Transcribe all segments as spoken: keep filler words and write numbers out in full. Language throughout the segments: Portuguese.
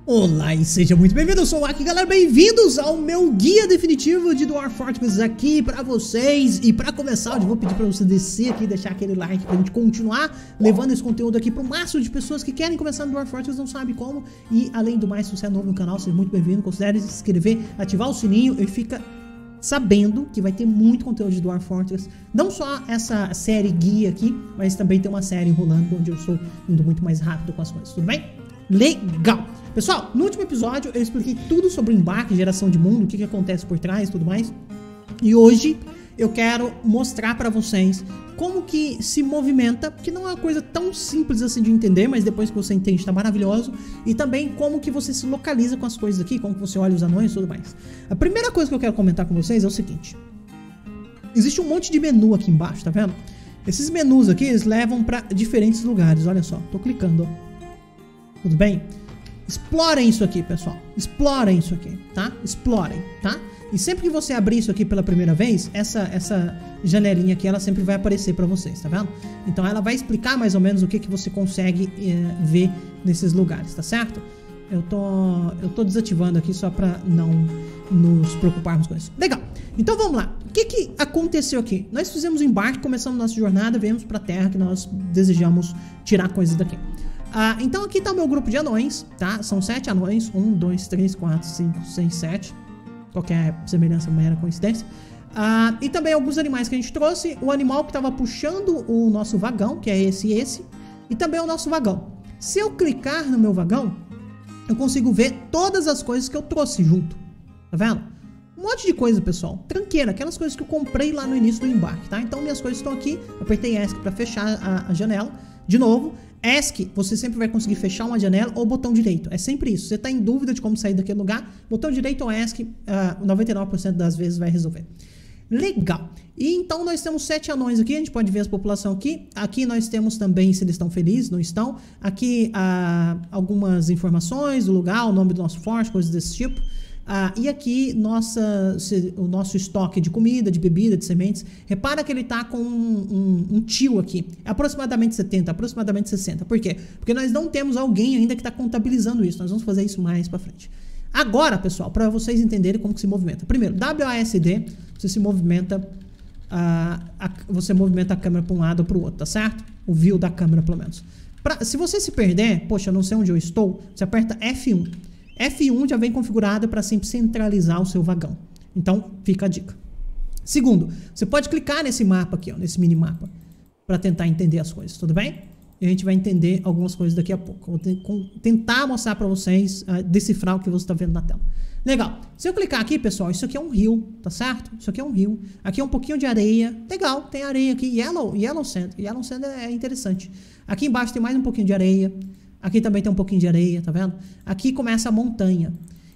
Olá e seja muito bem-vindo, eu sou o Aki, galera, bem-vindos ao meu guia definitivo de Dwarf Fortress aqui pra vocês. E pra começar, eu vou pedir pra você descer aqui e deixar aquele like pra gente continuar levando esse conteúdo aqui pro máximo de pessoas que querem começar no Dwarf Fortress, não sabem como. E além do mais, se você é novo no canal, seja muito bem-vindo, considere se inscrever, ativar o sininho e fica sabendo que vai ter muito conteúdo de Dwarf Fortress. Não só essa série guia aqui, mas também tem uma série rolando onde eu estou indo muito mais rápido com as coisas, tudo bem? Legal! Pessoal, no último episódio eu expliquei tudo sobre o embarque, geração de mundo, o que, que acontece por trás e tudo mais. E hoje eu quero mostrar pra vocês como que se movimenta, que não é uma coisa tão simples assim de entender, mas depois que você entende tá maravilhoso. E também como que você se localiza com as coisas aqui, como que você olha os anões e tudo mais. A primeira coisa que eu quero comentar com vocês é o seguinte. Existe um monte de menu aqui embaixo, tá vendo? Esses menus aqui, eles levam pra diferentes lugares, olha só, tô clicando, ó. Tudo bem? Explorem isso aqui, pessoal. Explorem isso aqui, tá? Explorem, tá? E sempre que você abrir isso aqui pela primeira vez, essa, essa janelinha aqui, ela sempre vai aparecer pra vocês, tá vendo? Então ela vai explicar mais ou menos o que, que você consegue é, ver nesses lugares, tá certo? Eu tô, eu tô desativando aqui só pra não nos preocuparmos com isso. Legal. Então vamos lá. O que, que aconteceu aqui? Nós fizemos o embarque, começamos nossa jornada, viemos pra terra que nós desejamos tirar coisas daqui. Ah, então aqui tá o meu grupo de anões, tá? São sete anões. Um, dois, três, quatro, cinco, seis, sete. Qualquer semelhança, mera coincidência. Ah, e também alguns animais que a gente trouxe. O animal que tava puxando o nosso vagão, que é esse e esse. E também o nosso vagão. Se eu clicar no meu vagão, eu consigo ver todas as coisas que eu trouxe junto. Tá vendo? Um monte de coisa, pessoal. Tranqueira, aquelas coisas que eu comprei lá no início do embarque, tá? Então minhas coisas estão aqui. Apertei ESC pra fechar a, a janela. De novo, ESC, você sempre vai conseguir fechar uma janela ou botão direito. É sempre isso. Você está em dúvida de como sair daquele lugar, botão direito ou ESC, uh, noventa e nove por cento das vezes vai resolver. Legal. E então nós temos sete anões aqui, a gente pode ver a população aqui. Aqui nós temos também se eles estão felizes, não estão. Aqui uh, algumas informações do lugar, o nome do nosso forte, coisas desse tipo. Ah, e aqui nossa, o nosso estoque de comida, de bebida, de sementes. Repara que ele está com um, um, um tio aqui. É aproximadamente setenta, aproximadamente sessenta. Por quê? Porque nós não temos alguém ainda que está contabilizando isso. Nós vamos fazer isso mais para frente. Agora, pessoal, para vocês entenderem como que se movimenta. Primeiro, W A S D, você se movimenta, ah, a, você movimenta a câmera para um lado ou para o outro, tá certo? O view da câmera, pelo menos. Pra, se você se perder, poxa, eu não sei onde eu estou, você aperta F um. F um já vem configurado para sempre centralizar o seu vagão. Então, fica a dica. Segundo, você pode clicar nesse mapa aqui, ó, nesse minimapa, para tentar entender as coisas, tudo bem? E a gente vai entender algumas coisas daqui a pouco. Vou tentar mostrar para vocês, uh, decifrar o que você está vendo na tela. Legal. Se eu clicar aqui, pessoal, isso aqui é um rio, tá certo? Isso aqui é um rio. Aqui é um pouquinho de areia. Legal, tem areia aqui. Yellow, yellow sand. Yellow sand é interessante. Aqui embaixo tem mais um pouquinho de areia. Aqui também tem um pouquinho de areia, tá vendo? Aqui começa a montanha.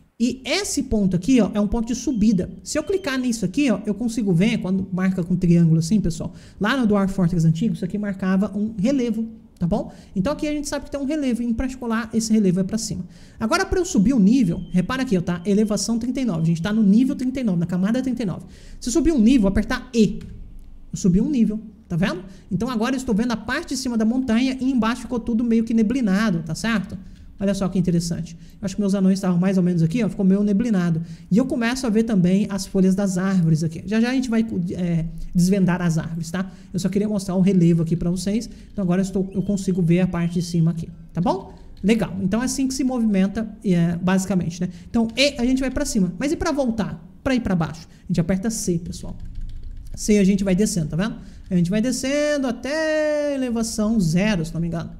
E esse ponto aqui, ó, é um ponto de subida. Se eu clicar nisso aqui, ó, eu consigo ver, quando marca com triângulo assim, pessoal, lá no Dwarf Fortress antigo, isso aqui marcava um relevo, tá bom? Então aqui a gente sabe que tem um relevo, e em particular, esse relevo é pra cima. Agora, para eu subir o nível, repara aqui, ó, tá? Elevação trinta e nove. A gente tá no nível trinta e nove, na camada trinta e nove. Se eu subir um nível, apertar E. Eu subi um nível. Tá vendo? Então agora eu estou vendo a parte de cima da montanha e embaixo ficou tudo meio que neblinado, tá certo? Olha só que interessante. Eu acho que meus anões estavam mais ou menos aqui, ó, ficou meio neblinado. E eu começo a ver também as folhas das árvores aqui. Já já a gente vai é, desvendar as árvores, tá? Eu só queria mostrar o relevo aqui pra vocês. Então agora eu, estou, eu consigo ver a parte de cima aqui, tá bom? Legal. Então é assim que se movimenta, é, basicamente, né? Então E a gente vai pra cima. Mas e pra voltar? Pra ir pra baixo? A gente aperta C, pessoal. C a gente vai descendo, tá vendo? A gente vai descendo até elevação zero, se não me engano.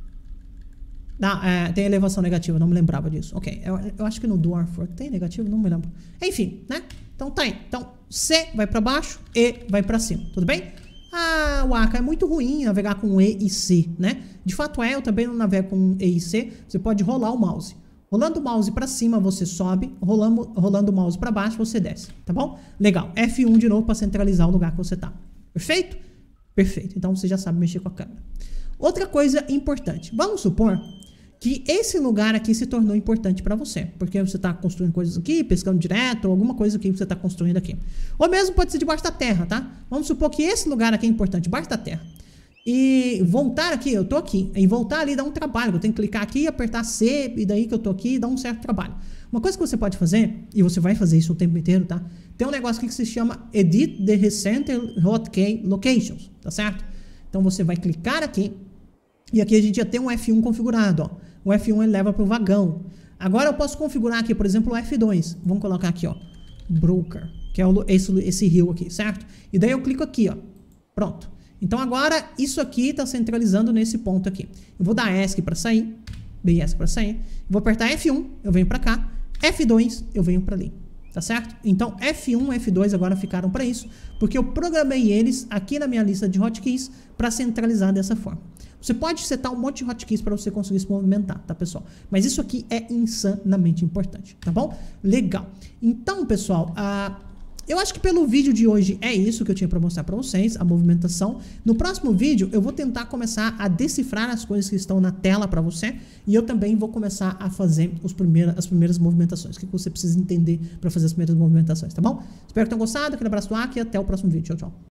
Não, é, tem elevação negativa, não me lembrava disso. Ok, eu, eu acho que no Dwarf tem negativo, não me lembro. Enfim, né? Então tá aí. Então C vai pra baixo, E vai pra cima, tudo bem? Ah, o Aka é muito ruim navegar com E e C, né? De fato é, eu também não navego com E e C. Você pode rolar o mouse. Rolando o mouse pra cima, você sobe. Rolando, rolando o mouse pra baixo, você desce. Tá bom? Legal. F um de novo pra centralizar o lugar que você tá. Perfeito? Perfeito. Então você já sabe mexer com a câmera. Outra coisa importante. Vamos supor que esse lugar aqui se tornou importante pra você. Porque você tá construindo coisas aqui, pescando direto, ou alguma coisa que você tá construindo aqui. Ou mesmo pode ser debaixo da terra, tá? Vamos supor que esse lugar aqui é importante, debaixo da terra. e voltar aqui, eu tô aqui, e voltar ali dá um trabalho, eu tenho que clicar aqui, apertar C, e daí que eu tô aqui, dá um certo trabalho. Uma coisa que você pode fazer, e você vai fazer isso o tempo inteiro, tá? Tem um negócio aqui que se chama Edit the Recent Hotkey Locations, tá certo? Então você vai clicar aqui, e aqui a gente já tem um F um configurado, ó. O F um ele leva pro vagão. Agora eu posso configurar aqui, por exemplo, o F dois. Vamos colocar aqui, ó, Broker, que é o, esse, esse rio aqui, certo? E daí eu clico aqui, ó, pronto. Então agora isso aqui está centralizando nesse ponto aqui. Eu vou dar ESC para sair, B S para sair. Vou apertar F um, eu venho para cá. F dois, eu venho para ali. Tá certo? Então F um e F dois agora ficaram para isso, porque eu programei eles aqui na minha lista de hotkeys para centralizar dessa forma. Você pode setar um monte de hotkeys para você conseguir se movimentar, tá, pessoal? Mas isso aqui é insanamente importante, tá bom? Legal. Então, pessoal, a... eu acho que pelo vídeo de hoje é isso que eu tinha para mostrar para vocês, a movimentação. No próximo vídeo eu vou tentar começar a decifrar as coisas que estão na tela para você, e eu também vou começar a fazer os primeiros, as primeiras movimentações, o que você precisa entender para fazer as primeiras movimentações, tá bom? Espero que tenham gostado, aquele abraço do Aki e até o próximo vídeo. Tchau, tchau.